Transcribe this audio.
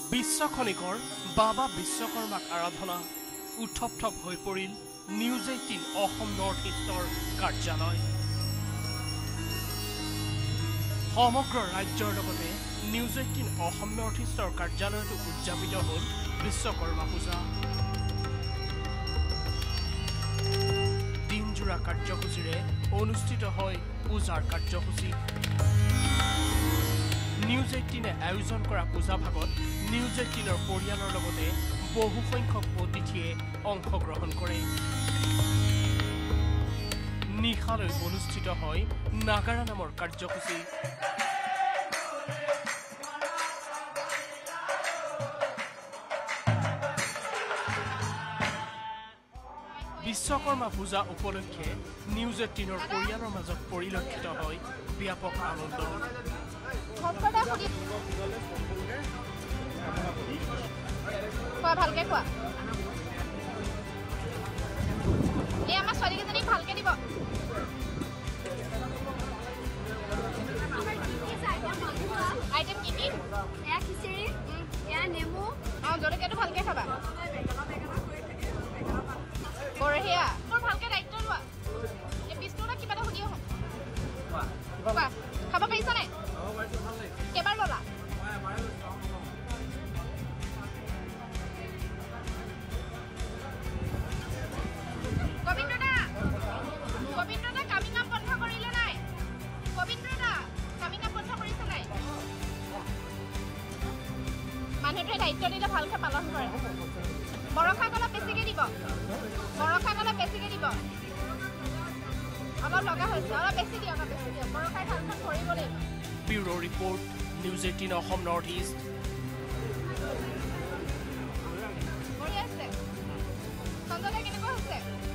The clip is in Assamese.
বিশ্বখনিকৰ বাবা বিশ্বকৰ্মাক আৰাধনা উত্থপ হৈ পৰিল News18 অসম নৰ্থ ইষ্টৰ কাৰ্যালয় সমগ্ৰ ৰাজ্যৰ লগতে News18 অসম নৰ্থ ইষ্টৰ কাৰ্যালয়টো উদযাপিত হ'ল বিশ্বকৰ্মা পূজা দিনজোৰা কাৰ্যসূচীৰে অনুষ্ঠিত হয় পূজাৰ কাৰ্যসূচী News18 আয়োজন কৰা পূজা ভাগত News18ৰ পৰিয়ালৰ লগতে বহু সংখ্যক অতিথিয়ে অংশগ্ৰহণ কৰে নিশালৈ অনুষ্ঠিত হয় নাগাৰা নামৰ কাৰ্যসূচী বিশ্বকৰ্মা পূজা উপলক্ষে News18ৰ পৰিয়ালৰ মাজত পৰিলক্ষিত হয় ব্যাপক আনন্দ কোৱা ভালকে কোৱা এই আমাৰ ছোৱালীকেইজনীক ভালকে দিব আইটেম কি কি এয়া খিচিৰি এয়া নেমু জলকীয়াটো ভালকে খাবা বঢ়িয়া মোৰ ভালকে দায়িত্ব লোৱা এই পিছটোটা কিবা এটা সুধি আহোঁ কোৱা খাব পাৰিছা নাই কেইবাৰ ল'লা মানুহে দায়িত্ব দিলে ভালকে পালন কৰে বৰখা গলা বেছিকে দিব অলপ লগা হৈছে অলপ বেছি দিয়ক বৰখাই ভালখন ধৰিব লাগিব bureau report News18 Asom north east কৰি আছে সঞ্জয় কেনেকুৱা হৈছে